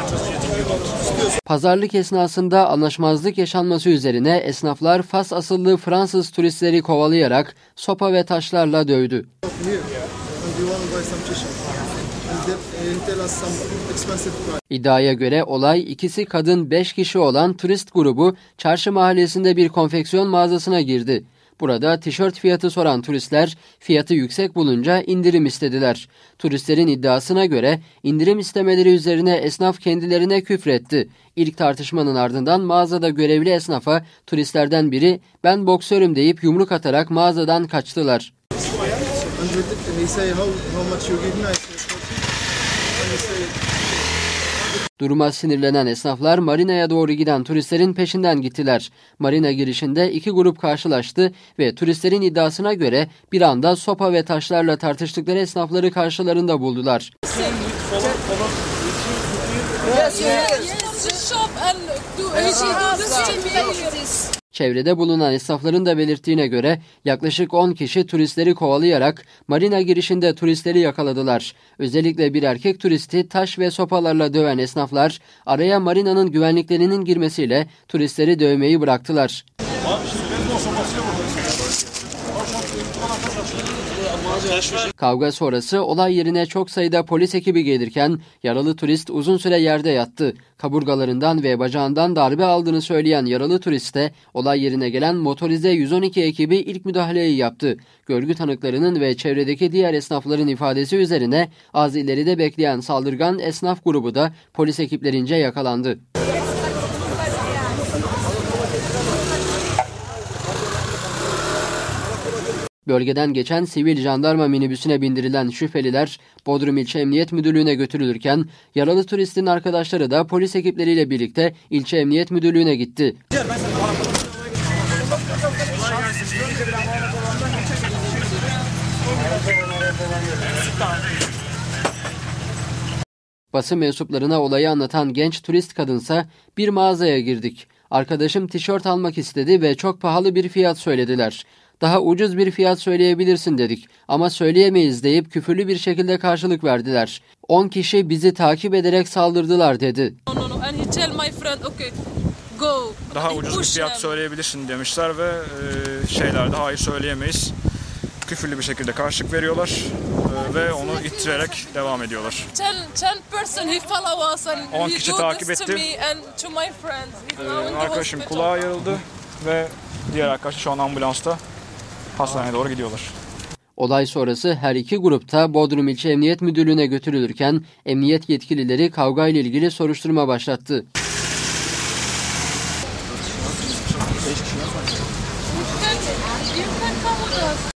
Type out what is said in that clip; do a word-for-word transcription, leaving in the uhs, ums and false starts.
Pazarlık esnasında anlaşmazlık yaşanması üzerine esnaflar Fas asıllı Fransız turistleri kovalayarak sopa ve taşlarla dövdü. İddiaya göre olay ikisi kadın beş kişi olan turist grubu Çarşı Mahallesi'nde bir konfeksiyon mağazasına girdi. Burada tişört fiyatı soran turistler fiyatı yüksek bulunca indirim istediler. Turistlerin iddiasına göre indirim istemeleri üzerine esnaf kendilerine küfretti. İlk tartışmanın ardından mağazada görevli esnafa turistlerden biri "Ben boksörüm" deyip yumruk atarak mağazadan kaçtılar. Duruma sinirlenen esnaflar marinaya doğru giden turistlerin peşinden gittiler. Marina girişinde iki grup karşılaştı ve turistlerin iddiasına göre bir anda sopa ve taşlarla tartıştıkları esnafları karşılarında buldular. Çevrede bulunan esnafların da belirttiğine göre yaklaşık on kişi turistleri kovalayarak marina girişinde turistleri yakaladılar. Özellikle bir erkek turisti taş ve sopalarla döven esnaflar araya marinanın güvenliklerinin girmesiyle turistleri dövmeyi bıraktılar. Kavga sonrası olay yerine çok sayıda polis ekibi gelirken yaralı turist uzun süre yerde yattı. Kaburgalarından ve bacağından darbe aldığını söyleyen yaralı turiste olay yerine gelen motorize yüz on iki ekibi ilk müdahaleyi yaptı. Görgü tanıklarının ve çevredeki diğer esnafların ifadesi üzerine az ileride bekleyen saldırgan esnaf grubu da polis ekiplerince yakalandı. Bölgeden geçen sivil jandarma minibüsüne bindirilen şüpheliler Bodrum İlçe Emniyet Müdürlüğü'ne götürülürken yaralı turistin arkadaşları da polis ekipleriyle birlikte İlçe Emniyet Müdürlüğü'ne gitti. Basın mensuplarına olayı anlatan genç turist kadınsa "Bir mağazaya girdik. Arkadaşım tişört almak istedi ve çok pahalı bir fiyat söylediler. Daha ucuz bir fiyat söyleyebilirsin dedik ama söyleyemeyiz" deyip küfürlü bir şekilde karşılık verdiler. on kişi bizi takip ederek saldırdılar dedi. Daha ucuz bir fiyat söyleyebilirsin demişler ve e, şeylerde hayır söyleyemeyiz. Küfürlü bir şekilde karşılık veriyorlar e, ve onu ittirerek devam ediyorlar. on kişi takip etti. E, arkadaşım kulağı yarıldı ve diğer arkadaşlar şu an ambulansta hastaneye doğru gidiyorlar. Olay sonrası her iki grupta Bodrum İlçe Emniyet Müdürlüğü'ne götürülürken emniyet yetkilileri kavgayla ilgili soruşturma başlattı.